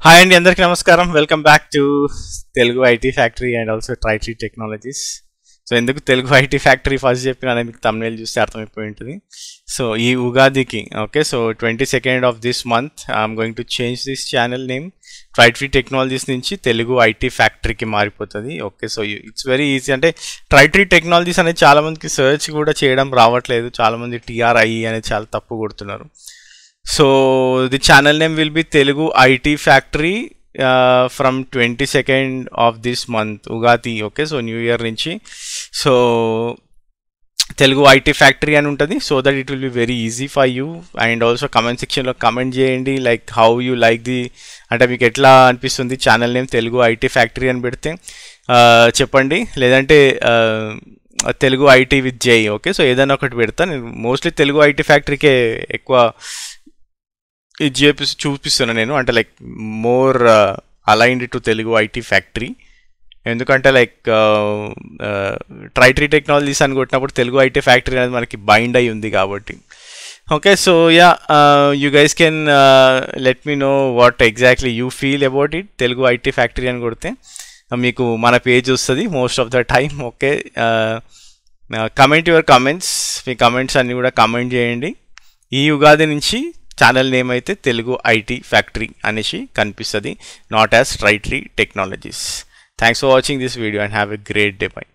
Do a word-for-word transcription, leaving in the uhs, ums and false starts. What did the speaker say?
Hi and andariki namaskaram. Welcome back to Telugu I T Factory and also Tri-Tree Technologies. So enduku Telugu I T Factory first cheppina meeku thumbnail chuste arthamayipoyi untadi. So ee Ugadiki, okay, so twenty-second of this month I am going to change this channel name. Tri-Tree Technologies nunchi Telugu I T Factory ki maripotadi. Okay, so it's very easy. Ante Tri-Tree Technologies ane chaala mandiki search kuda cheyadam ravatledu. Chaala mandi T R I ane chaala tappu koduttunnaru. So the channel name will be Telugu I T Factory uh, from twenty-second of this month, Ugadi. Okay, so New Year nunchi. So Telugu I T Factory అని ఉంటుంది, so that it will be very easy for you. And also comment section లో comment చేయండి, like how you like the, అంటే మీకు ఎట్లా అనిపిస్తుంది channel name Telugu I T Factory అని పెడితే చెప్పండి, లేదంటే Telugu I T with J. Okay, so ఏదైనా ఒకటి పెడతా. నేను మోస్ట్లీ తెలుగు I T Factoryకే ఎక్కువ ఇది చేపి చూపిస్తున్నా నేను, అంటే like more aligned to Telugu I T Factory. ఎందుకంటే లైక్ ట్రై-ట్రీ టెక్నాలజీస్ అని కొట్టినప్పుడు తెలుగు I T Factory అనేది మనకి బైండ్ అయి ఉంది కాబట్టి. Okay, so yeah, you guys can let me know what exactly you feel about it. Telugu I T Factory అని కొడితే మీకు మన పేజ్ వస్తుంది most of the time. Okay, comment your comments, మీ కమెంట్స్ అన్నీ కూడా కమెంట్ చేయండి. ఈ ఉగాది నుంచి ఛానల్ నేమ్ అయితే తెలుగు I T Factory అనేసి కనిపిస్తుంది, not as Tri Tree technologies. Thanks for watching this video and have a great day. Bye.